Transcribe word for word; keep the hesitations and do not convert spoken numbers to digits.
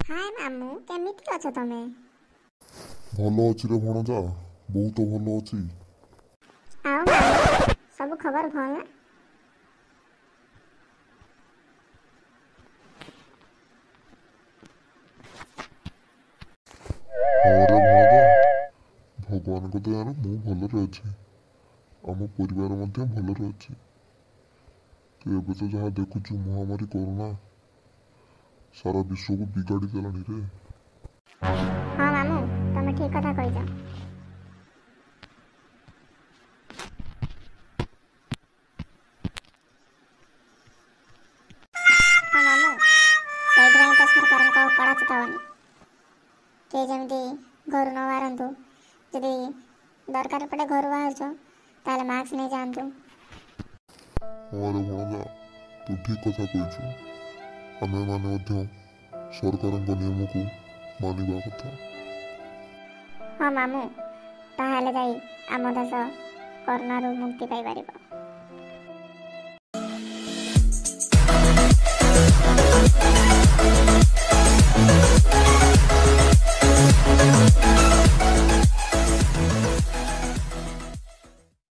हाय मामू केमिति अछ तमे? भल अच्छी रे भणजा, बहुत भल अच्छी। आओ मामू सब खबर भल ना? हाँ रे भणजा, भगवान को दयार मु भलरे अच्छी। आम परिवार मध्य भलरे अच्छी। तो एबे तो जहाँ देखुचु महामारी कोरोना सारा विश्व को बिगाड़ी देलानी रे। हाँ मामू तमे ठीक कथा कहिछ। हाँ मामू ସେଇଥିପାଇଁ ତ ସରକାରଙ୍କ କଡ଼ା ଚେତାବନୀ କେହି ଯେମିତି ଘରୁ ନ ବାହାରନ୍ତୁ। ଯଦି ଦରକାର ପଡ଼େ ଘରୁ ବାହାରୁଛ ତାହେଲେ ମାସ୍କ ନେଇ ଯାଆନ୍ତୁ। हाँ रे भणजा, तू ठीक कथा कहिछु। आमे माने मध्य सरकारଙ୍କ नियमକୁ मानिबा कथा। हाँ मामू ताहले जाई आम देश कोरोनारू मुक्ति पाई पारिबो।